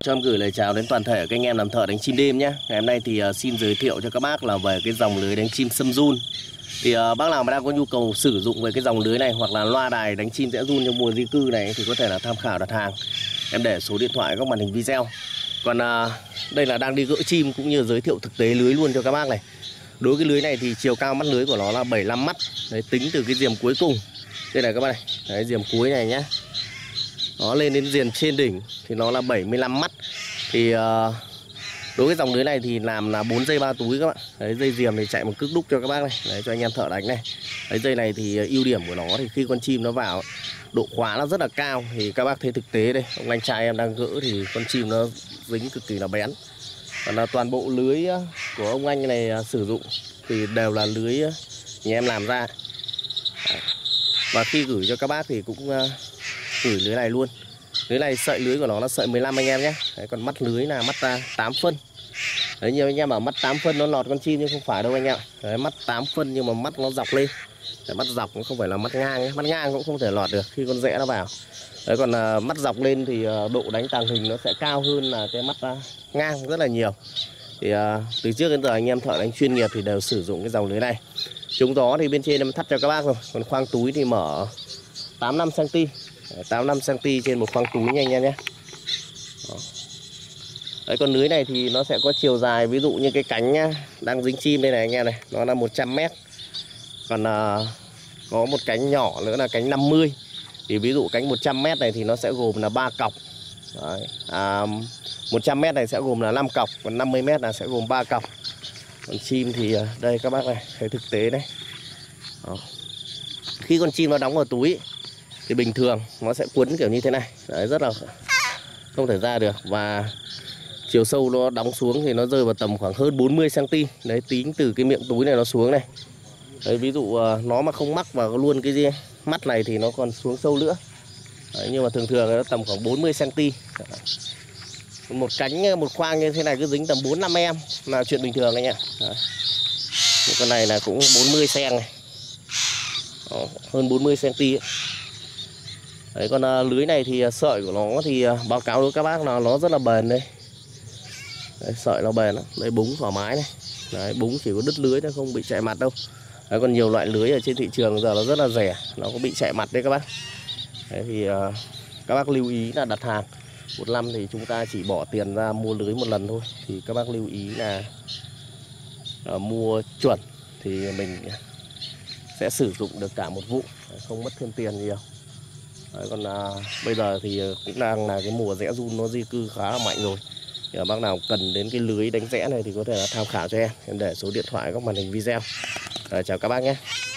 Cho em gửi lời chào đến toàn thể các anh em làm thợ đánh chim đêm nhé. Ngày hôm nay thì xin giới thiệu cho các bác là về cái dòng lưới đánh chim sâm giun. Thì bác nào mà đang có nhu cầu sử dụng về cái dòng lưới này hoặc là loa đài đánh chim rẽ giun trong mùa di cư này thì có thể là tham khảo đặt hàng. Em để số điện thoại góc màn hình video. Còn đây là đang đi gỡ chim cũng như giới thiệu thực tế lưới luôn cho các bác này. Đối với cái lưới này thì chiều cao mắt lưới của nó là 75 mắt. Đấy, tính từ cái diềm cuối cùng. Đây này các bác này, đấy, diềm cuối này nhá. Nó lên đến diềm trên đỉnh thì nó là 75 mắt. Thì đối với dòng lưới này thì làm là 4 dây 3 túi các bạn. Đấy, dây diềm thì chạy một cước đúc cho các bác này. Đấy, cho anh em thợ đánh này. Đấy, dây này thì ưu điểm của nó thì khi con chim nó vào độ khóa nó rất là cao. Thì các bác thấy thực tế đây, ông anh trai em đang gỡ thì con chim nó dính cực kỳ là bén. Còn là toàn bộ lưới của ông anh này sử dụng thì đều là lưới nhà em làm ra. Đấy. Và khi gửi cho các bác thì cũng gửi lưới này luôn. Lưới này sợi lưới của nó là sợi 15 anh em nhé. Đấy, còn mắt lưới là mắt 8 phân. Đấy, nhiều anh em bảo mắt 8 phân nó lọt con chim nhưng không phải đâu anh em. Đấy, mắt 8 phân nhưng mà mắt nó dọc lên. Đấy, mắt dọc cũng không phải là mắt ngang ấy. Mắt ngang cũng không thể lọt được khi con rẽ nó vào. Đấy, còn mắt dọc lên thì độ đánh tàng hình nó sẽ cao hơn là cái mắt ngang rất là nhiều. Thì từ trước đến giờ anh em thợ đánh chuyên nghiệp thì đều sử dụng cái dòng lưới này. Chống gió thì bên trên em thắt cho các bác rồi. Còn khoang túi thì mở 85 cm. 85 cm trên một khoang túi nha anh em nhé. Đấy, con lưới này thì nó sẽ có chiều dài, ví dụ như cái cánh nhá, đang dính chim đây này anh em này, nó là 100 m. Còn có một cánh nhỏ nữa là cánh 50. Thì ví dụ cánh 100 m này thì nó sẽ gồm là 3 cọc. Đấy, 100 m này sẽ gồm là 5 cọc, còn 50 m là sẽ gồm 3 cọc. Còn chim thì đây các bác này, thấy thực tế đấy. Đó. Khi con chim nó đóng vào túi thì bình thường nó sẽ quấn kiểu như thế này. Đấy, rất là không thể ra được. Và chiều sâu nó đóng xuống thì nó rơi vào tầm khoảng hơn 40 cm. Đấy, tính từ cái miệng túi này nó xuống này. Đấy, ví dụ nó mà không mắc vào luôn cái gì mắt này thì nó còn xuống sâu nữa. Đấy, nhưng mà thường thường nó tầm khoảng 40 cm. Một cánh, một khoang như thế này cứ dính tầm 4-5 em là chuyện bình thường anh ạ. Con này là cũng 40 cm này. Đó, hơn 40 cm ấy. Đấy, con lưới này thì sợi của nó thì báo cáo với các bác là nó rất là bền đây. Đấy, sợi nó bền lắm. Đấy, búng thoải mái này. Đấy, búng chỉ có đứt lưới nó không bị chạy mặt đâu. Đấy, còn nhiều loại lưới ở trên thị trường giờ nó rất là rẻ, nó có bị chạy mặt đấy các bác. Đấy thì các bác lưu ý là đặt hàng một năm thì chúng ta chỉ bỏ tiền ra mua lưới một lần thôi. Thì các bác lưu ý là mua chuẩn thì mình sẽ sử dụng được cả một vụ, không mất thêm tiền nhiều. Đấy, còn bây giờ thì cũng đang là cái mùa rẽ giun nó di cư khá là mạnh rồi. Thì bác nào cần đến cái lưới đánh rẽ này thì có thể là tham khảo cho em để số điện thoại góc màn hình video. Chào các bác nhé.